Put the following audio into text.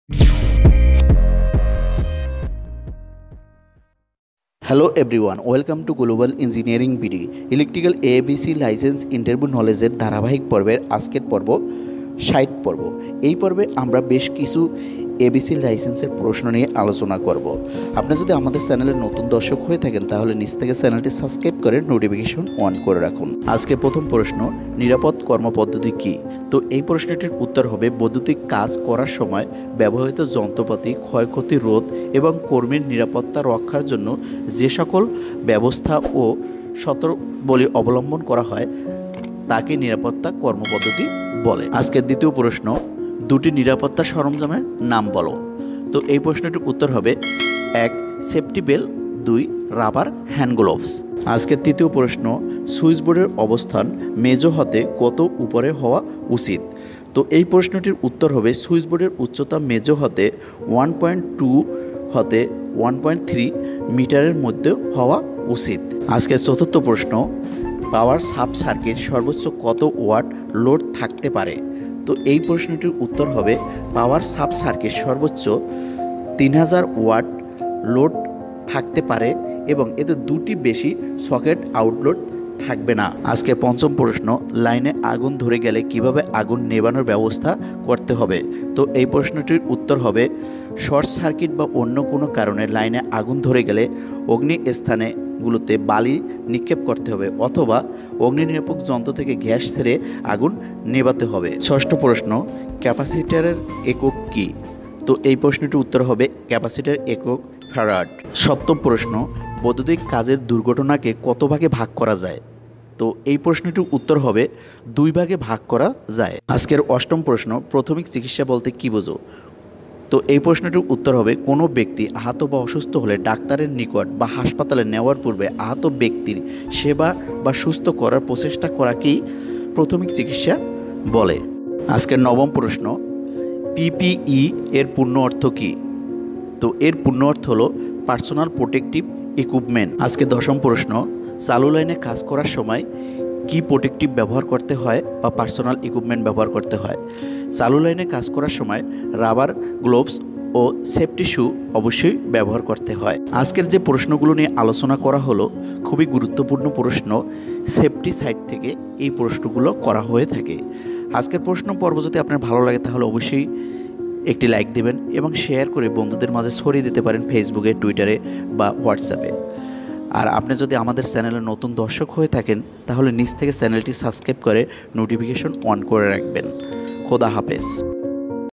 Hello everyone, welcome to global engineering BD. Electrical ABC license interview নলেজের ধারাবাহিক পর্বের আজকের পর্ব 60 পর্ব। এই পর্বে আমরা বেশ কিছু ABC লাইসেন্সের প্রশ্ন নিয়ে আলোচনা করব। আপনি যদি আমাদের চ্যানেলের নতুন দর্শক হয়ে থাকেন তাহলে নিচ থেকে চ্যানেলটি সাবস্ক্রাইব করে নোটিফিকেশন অন করে রাখুন। আজকে প্রথম প্রশ্ন, নিরাপদ কর্মপদ্ধতি কী? তো এই প্রশ্নটির উত্তর হবে বৈদ্যুতিক কাজ করার সময় ব্যবহৃত যন্ত্রপাতি ক্ষয়ক্ষতি রোধ এবং কর্মীর নিরাপত্তা রক্ষার জন্য যে সকল ব্যবস্থা ও শর্তাবলী অবলম্বন করা হয় তাকে নিরাপত্তা কর্মপদ্ধতি বলে। আজকের দ্বিতীয় প্রশ্ন, দুটি নিরাপত্তা সরঞ্জামের নাম বলো। তো এই প্রশ্নটির উত্তর হবে 1 safety belt, 2 rubber hand gloves. আজকের তৃতীয় প্রশ্ন, সুইচ বোর্ডের অবস্থান মেজো হতে কত উপরে হওয়া উচিত? তো এই প্রশ্নটির উত্তর হবে সুইচ বোর্ডের উচ্চতা মেজো হতে 1.2 হতে 1.3 মিটারের মধ্যে হওয়া উচিত। আজকের চতুর্থ প্রশ্ন, পাওয়ার সাব সার্কিট সর্বোচ্চ কত ওয়াট লোড থাকতে পারে? তো এই প্রশ্নটির উত্তর হবে পাওয়ার সাব সার্কিট সর্বোচ্চ 3000 ওয়াট লোড থাকতে পারে এবং এতে দুটি বেশি সকেট আউটলোড থাকবে না। আজকে পঞ্চম প্রশ্ন, লাইনে আগুন ধরে গেলে কিভাবে আগুন নেভানোর ব্যবস্থা করতে হবে? তো এই প্রশ্নটির উত্তর হবে শর্ট সার্কিট বা অন্য কোনো কারণে লাইনে আগুন ধরে গেলে অগ্নি স্থানগুলোতে বালি নিক্ষেপ করতে হবে অথবা অগ্নি নির্বাপক যন্ত্র থেকে গ্যাস ছেড়ে আগুন নেভাতে হবে। ষষ্ঠ প্রশ্ন, ক্যাপাসিটরের একক কী? তো এই প্রশ্নটির উত্তর হবে ক্যাপাসিটর একক ফ্যারাড। সপ্তম প্রশ্ন, বৈদ্যুতিক কাজের দুর্ঘটনাকে কত ভাগে ভাগ করা যায়? তো এই প্রশ্নটির উত্তর হবে 2 ভাগে ভাগ করা যায়। আজকের অষ্টম প্রশ্ন, প্রাথমিক চিকিৎসা বলতে কী বোঝো? তো এই প্রশ্নটির উত্তর হবে কোনো ব্যক্তি আহত বা অসুস্থ হলে ডাক্তারের নিকট বা হাসপাতালে নেওয়ার পূর্বে আহত ব্যক্তির সেবা বা সুস্থ করার প্রচেষ্টা করাকেই প্রাথমিক চিকিৎসা বলে। আজকের নবম প্রশ্ন, PPE এর পূর্ণ অর্থ কী? তো এর পূর্ণ অর্থ হলো পার্সোনাল প্রোটেক্টিভ ইকুইপমেন্ট। আজকে দশম প্রশ্ন, চালু লাইনে কাজ করার সময় কি প্রোটেক্টিভ ব্যবহার করতে হয় বা পার্সোনাল ইকুইপমেন্ট ব্যবহার করতে হয়? চালু লাইনে কাজ করার সময় রাবার গ্লোভস ও সেফটি শু অবশ্যই ব্যবহার করতে হয়। আজকের যে প্রশ্নগুলো নিয়ে আলোচনা করা হলো খুবই গুরুত্বপূর্ণ প্রশ্ন, সেফটি সাইড থেকে এই প্রশ্নগুলো করা হয়ে থাকে। আজকের প্রশ্ন পর্ব যদি আপনার ভালো লাগে তাহলে অবশ্যই একটি লাইক দেবেন এবং শেয়ার করে বন্ধুদের মাঝে ছড়িয়ে দিতে পারেন ফেসবুকে, টুইটারে বা হোয়াটসঅ্যাপে। আর আপনি যদি আমাদের চ্যানেলে নতুন দর্শক হয়ে থাকেন তাহলে নিচ থেকে চ্যানেলটি সাবস্ক্রাইব করে নোটিফিকেশন অন করে রাখবেন। খোদা হাফেজ।